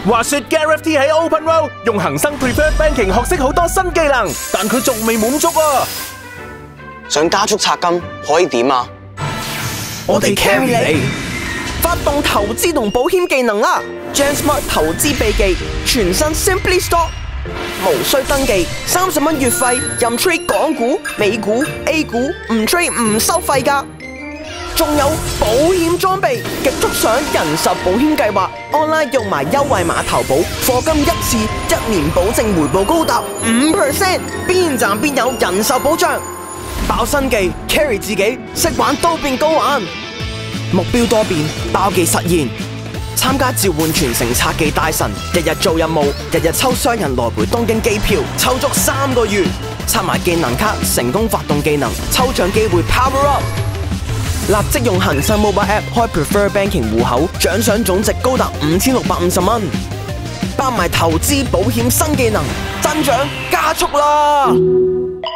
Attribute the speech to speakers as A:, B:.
A: 話說 Gareth T 喺 Open World 用恒生 Preferred Banking 學識好多新技能，但佢仲未滿足啊！
B: 想加速拆金可以點啊？
C: 我哋 carry 你，發動投資同保險技能啦 ！JanSmart 投資秘技，全新 Simply Stock， 無需登記，30蚊月費，任 trade 港股、美股、A 股，唔 trade 唔收費㗎。仲有保險裝備，極速上人壽保險計劃 ，online 用埋優惠碼投保，課金一次，1年保證回報高達5%，邊賺邊有人壽保障。爆新技 carry 自己，識玩都變高玩，目標多變，爆技實現。參加召喚全城拆技大神，日日做任務，日日抽雙人來回東京機票，抽足3個月，刷埋技能卡，成功發動技能，抽獎機會 power up。立即用恒生 mobile app 開 Preferred Banking 戶口，獎賞總值高達5650蚊，包埋投資保險新技能，增長加速啦！